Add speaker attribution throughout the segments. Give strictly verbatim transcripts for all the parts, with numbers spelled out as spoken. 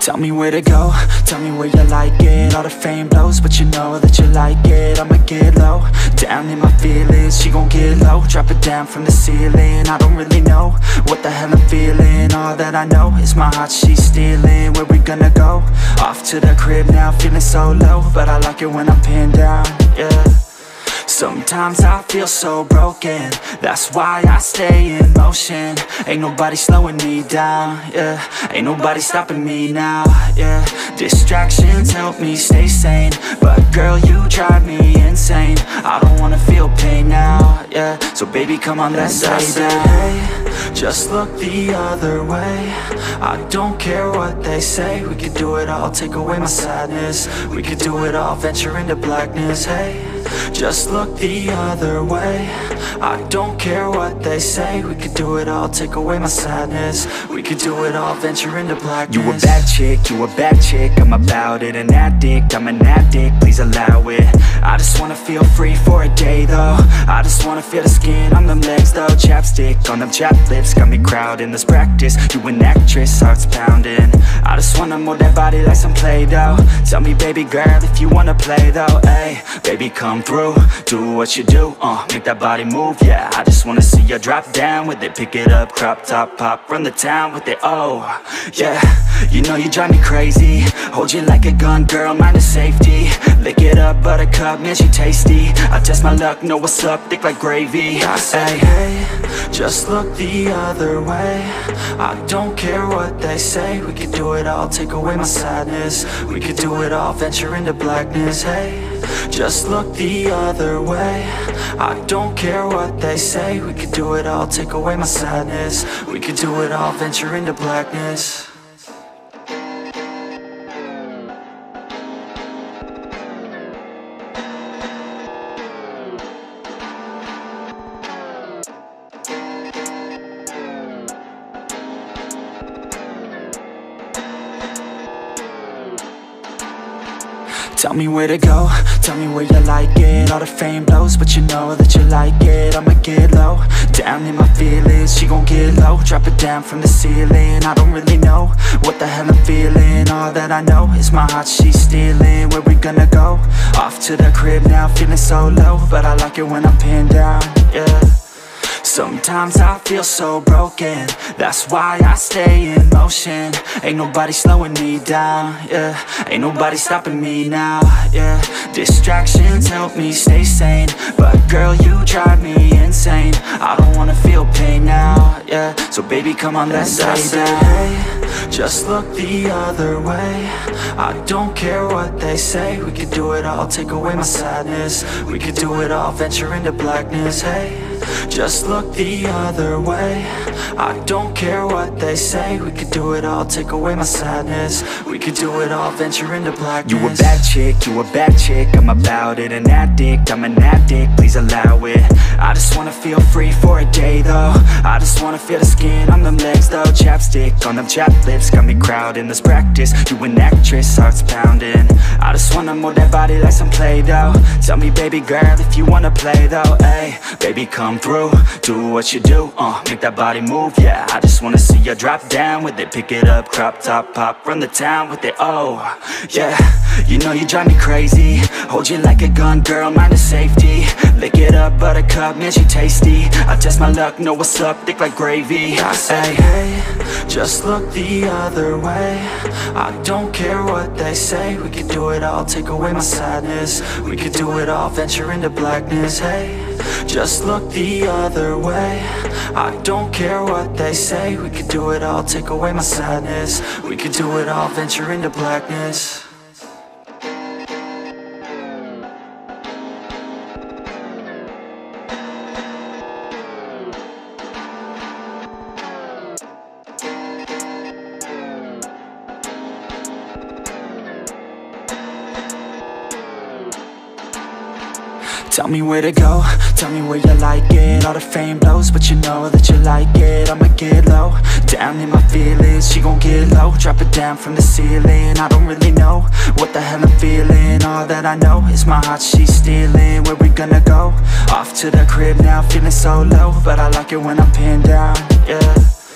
Speaker 1: Tell me where to go, tell me where you like it. All the fame blows, but you know that you like it. I'ma get low, down in my feelings. She gon' get low, drop it down from the ceiling. I don't really know what the hell I'm feeling. All that I know is my heart she's stealing. Where we gonna go? Off to the crib now, feeling so low, but I like it when I'm pinned down, yeah. Sometimes I feel so broken, that's why I stay in motion. Ain't nobody slowing me down, yeah. Ain't nobody stopping me now, yeah. Distractions help me stay sane, but girl, you drive me insane. I don't wanna feel pain now, yeah. So baby, come on, let's stay down. Hey, just look the other way. I don't care what they say. We could do it all, take away my sadness. We could do it all, venture into blackness. Hey, just look the other way. I don't care what they say. We could do it all, take away my sadness. We could do it all, venture into blackness.
Speaker 2: You a bad chick, you a bad chick. I'm about it, an addict, I'm an addict. Please allow it. I just wanna feel free for a day though. I just wanna feel the skin on them legs though. Chapstick on them chapped lips, got me crowding. Let's practice, you an actress, heart's pounding. I just wanna move that body like some Play-Doh. Tell me baby girl if you wanna play though. Ay, baby come through, do what you do, uh, make that body move, yeah. I just wanna see you drop down with it, pick it up, crop top, pop, run the town with it, oh, yeah. You know you drive me crazy, hold you like a gun, girl, mind the safety. Lick it up, buttercup, man, she tasty. I test my luck, know what's up, thick like gravy.
Speaker 1: I say, hey, just look the other way. I don't care what they say. We could do it all, take away my sadness. We could do it all, venture into blackness. Hey, just look the other way. I don't care what they say. We could do it all, take away my sadness. We could do it all, venture into blackness. Tell me where to go, tell me where you like it. All the fame blows, but you know that you like it. I'ma get low, down in my feelings. She gon' get low, drop it down from the ceiling. I don't really know what the hell I'm feeling. All that I know is my heart she's stealing. Where we gonna go? Off to the crib now, feeling so low, but I like it when I'm pinned down, yeah. Sometimes I feel so broken, that's why I stay in motion. Ain't nobody slowing me down, yeah. Ain't nobody stopping me now, yeah. Distractions help me stay sane, but girl, you drive me insane. I don't wanna feel pain now, yeah. So baby, come on, let's stay down. Hey, just look the other way. I don't care what they say. We could do it all, take away my sadness. We could do it all, venture into blackness. Hey, just look the other way. I don't care what they say. We could do it all, take away my sadness. We could do it all, venture into blackness.
Speaker 2: You a bad chick, you a bad chick. I'm about it, an addict, I'm an addict. Please allow it. I just wanna feel free for a day though. I just wanna feel the skin on them legs though. Chapstick on them chapped lips, got me crowding. Let's practice, you an actress, heart's pounding. I just wanna move that body like some Play-Doh. Tell me baby girl if you wanna play though. Ay, baby come through, do what you do, uh, make that body move, yeah. I just wanna see you drop down with it, pick it up, crop top, pop, run the town with it, oh, yeah. You know you drive me crazy, hold you like a gun, girl, mind the safety. Lick it up, buttercup, man, she tasty. I test my luck, know what's up, thick like gravy.
Speaker 1: I say, hey, just look the other way. I don't care what they say. We could do it all, take away my sadness. We could do it all, venture into blackness. Hey, just look the other way. I don't care what they say. We could do it all, take away my sadness. We could do it all, venture into blackness. Tell me where to go, tell me where you like it. All the fame blows, but you know that you like it. I'ma get low, down in my feelings. She gon' get low, drop it down from the ceiling. I don't really know what the hell I'm feeling. All that I know is my heart she's stealing. Where we gonna go? Off to the crib now, feeling so low, but I like it when I'm pinned down, yeah.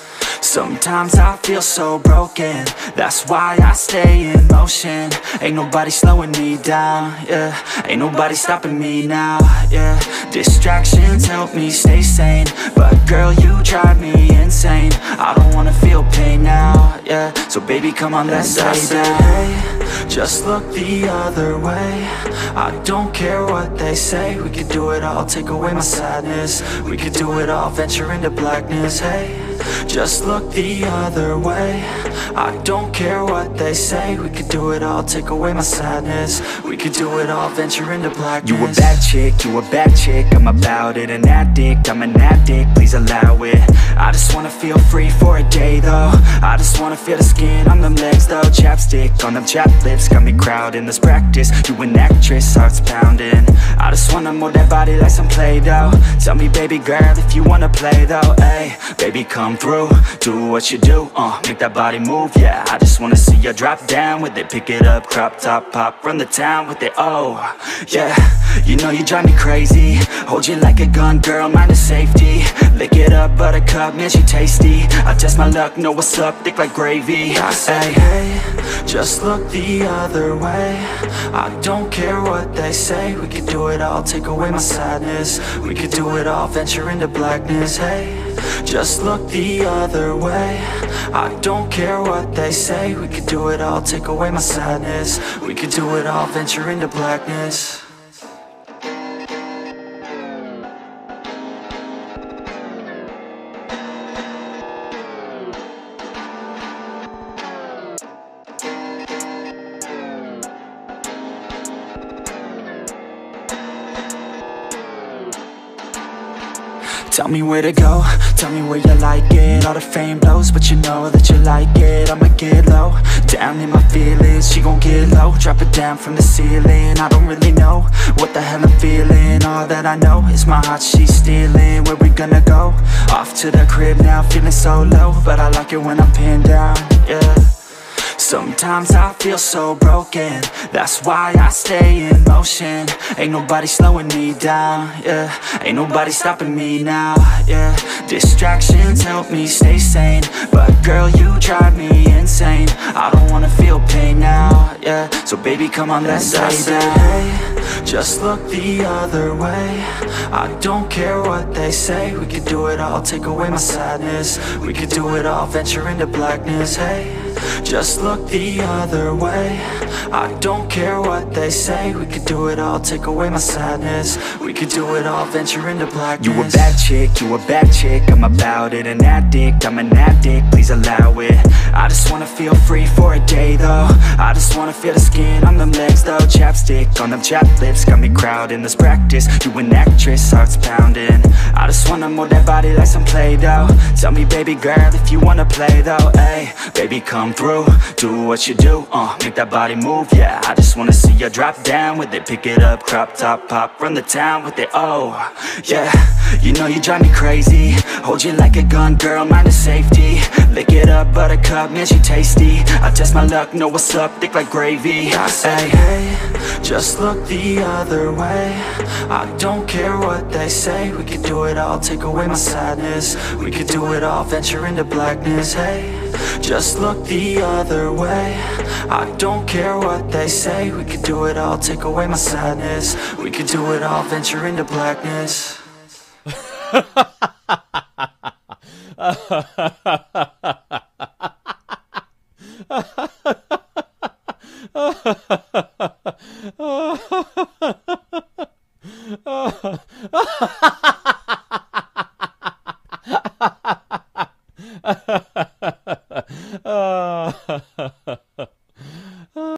Speaker 1: Sometimes I feel so broken, that's why I stay in motion. Ain't nobody slowing me down, yeah. Ain't nobody stopping me now, yeah. Distractions help me stay sane, but girl, you drive me insane. I don't wanna feel pain now, yeah. So baby, come on, let's stay down. Hey, just look the other way. I don't care what they say. We could do it all, take away my sadness. We could do it all, venture into blackness. Hey, just look the other way. I don't care what they say. We could do it all, take away my sadness. We could do it all, venture into blackness.
Speaker 2: You a bad chick, you a bad chick. I'm about it, an addict, I'm an addict. Please allow it. I just wanna feel free for a day though. I just wanna feel the skin on them legs though. Chapstick on them chapped lips, got me crowding. Let's practice, you an actress, heart's pounding. I just wanna move that body like some Play-Doh. Tell me baby girl if you wanna play though. Ay, baby come through, do what you do, uh, make that body move, yeah. I just wanna see you drop down with it, pick it up, crop top, pop, run the town with it, oh, yeah. You know you drive me crazy, hold you like a gun, girl, mind the safety. Lick it up, buttercup, man, she tasty. I test my luck, know what's up, thick like gravy.
Speaker 1: I say, hey, just look the other way. I don't care what they say. We could do it all, take away my sadness. We could do it all, venture into blackness. Hey, just look the other way. I don't care what they say. We could do it all, take away my sadness. We could do it all, venture into blackness.
Speaker 2: Tell me where to go, tell me where you like it. All the fame blows, but you know that you like it. I'ma get low, down in my feelings. She gon' get low, drop it down from the ceiling. I don't really know what the hell I'm feeling. All that I know is my heart she's stealing. Where we gonna go? Off to the crib now, feeling so low, but I like it when I'm pinned down, yeah. Sometimes I feel so broken, that's why I stay in motion. Ain't nobody slowing me down, yeah. Ain't nobody stopping me now, yeah. Distractions help me stay sane, but girl, you drive me insane. I don't wanna feel pain now, yeah. So baby, come on, let's stay down.
Speaker 1: Hey, just look the other way. I don't care what they say. We could do it all, take away my sadness. We could do it all, venture into blackness. Hey, just look the other way. I don't care what they say. We could do it all, take away my sadness. We could do it all, venture into blackness.
Speaker 2: You a bad chick, you a bad chick. I'm about it, an addict, I'm an addict. Please allow it. I just wanna feel free for a day though. I just wanna feel the skin on them legs though. Chapstick on them chapped lips, got me crowding. Let's practice, you an actress, heart's pounding. I just wanna move that body like some Play-Doh. Tell me baby girl if you wanna play though. Ay, baby come through, do what you do, uh, make that body move, yeah. I just wanna see you drop down with it, pick it up, crop top, pop, run the town with it, oh, yeah. You know you drive me crazy, hold you like a gun, girl, mind the safety. Lick it up, buttercup, man, she tasty. I test my luck, know what's up, thick like gravy.
Speaker 1: I say, hey, just look the other way. I don't care what they say. We could do it all, take away my sadness. We could do it all, venture into blackness. Hey, just look the other way. I don't care what they say. We could do it all, take away my sadness. We could do it all, venture into blackness.